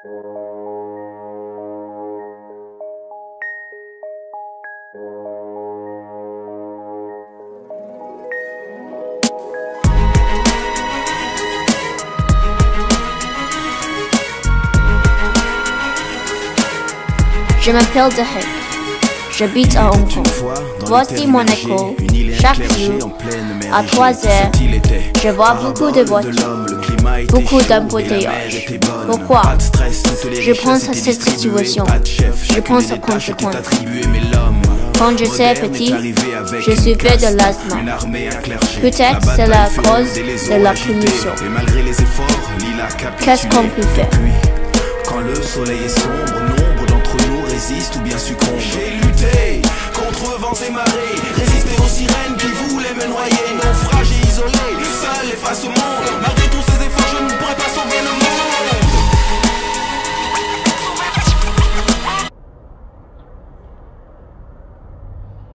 Je m'appelle Derek, j'habite à Hong Kong. Voici mon école. Chaque jour, à 3 heures, je vois beaucoup de voitures, beaucoup d'embouteillages. Pourquoi? Je pense à cette situation, je pense aux conséquences. Quand j'étais petit, je souffrais de l'asthme. Peut-être c'est la cause de la pollution. Qu'est-ce qu'on peut faire? Quand le soleil est sombre, nombre d'entre nous résistent ou bien succombent. J'ai lutté contre vents et marées, résisté aux sirènes qui voulaient me noyer. Naufragé, isolé,